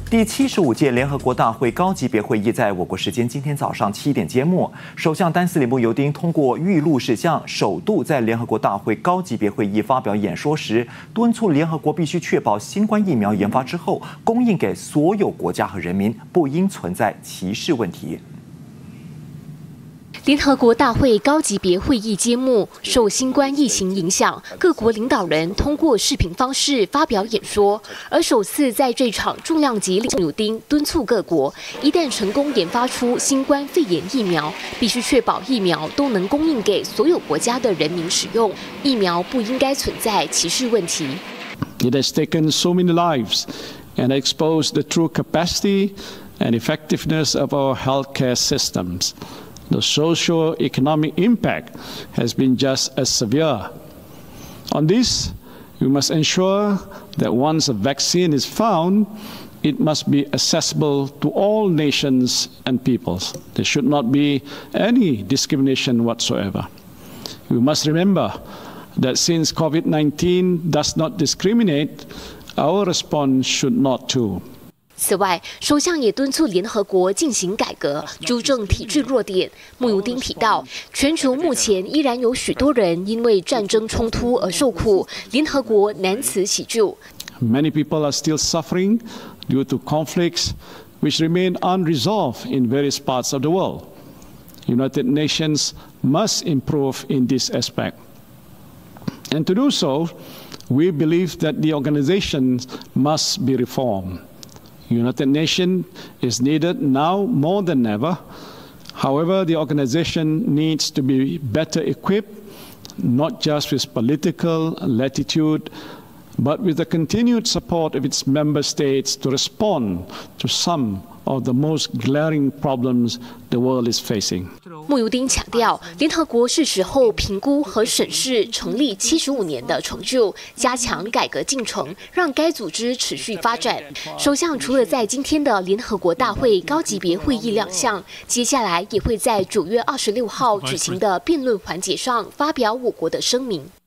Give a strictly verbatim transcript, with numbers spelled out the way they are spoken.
第七十五届联合国大会高级别会议在我国时间今天早上七点揭幕。首相丹斯里慕尤丁通过预录事项，首度在联合国大会高级别会议发表演说时，敦促联合国必须确保新冠疫苗研发之后供应给所有国家和人民，不应存在歧视问题。 联合国大会高级别会议揭幕，受新冠疫情影响，各国领导人通过视频方式发表演说。而首次在这场重量级慕尤丁敦促各国，一旦成功研发出新冠肺炎疫苗，必须确保疫苗都能供应给所有国家的人民使用，疫苗不应该存在歧视問題。 It has taken so many lives and exposed the true capacity and effectiveness of our healthcare systems. The socio-economic impact has been just as severe. On this, we must ensure that once a vaccine is found, it must be accessible to all nations and peoples. There should not be any discrimination whatsoever. We must remember that since COVID nineteen does not discriminate, our response should not too. 此外，首相也敦促联合国进行改革，纠正体制弱点。慕尤丁提到，全球目前依然有许多人因为战争冲突而受苦，联合国难辞其咎。 Many people are still suffering due to conflicts which remain unresolved in various parts of the world. United Nations must improve in this aspect. And to do so, we believe that the organization must be reformed. United Nations is needed now more than ever. However, the organization needs to be better equipped, not just with political latitude, but with the continued support of its member states to respond to some of the most glaring problems the world is facing. 慕尤丁强调，联合国是时候评估和审视成立七十五年的成就，加强改革进程，让该组织持续发展。首相除了在今天的联合国大会高级别会议亮相，接下来也会在九月二十六号举行的辩论环节上发表我国的声明。